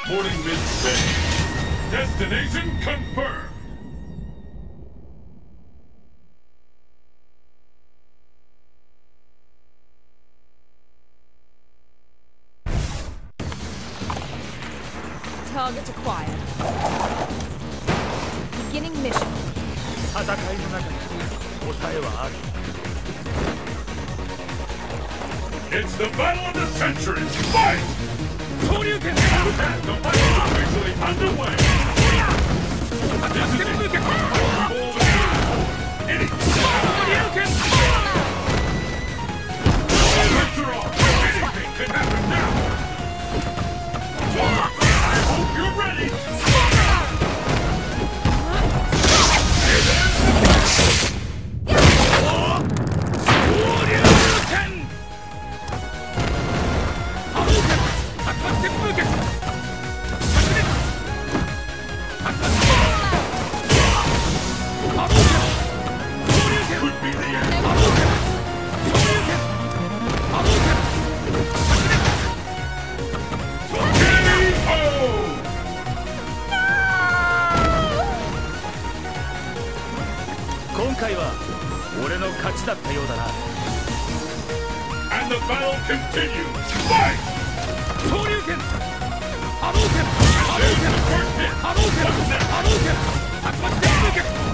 Reporting mid-space. Destination confirmed. Target acquired. Beginning mission. 戦いの中に答えはある。 It's the battle of the century! Fight! 昇竜拳 And the fight is officially underway! This is it! Anything can happen now! I hope you're ready! Could be the end. And the battle continues! Fight! 昇竜拳波動拳波動拳波動拳波動拳竜巻旋風拳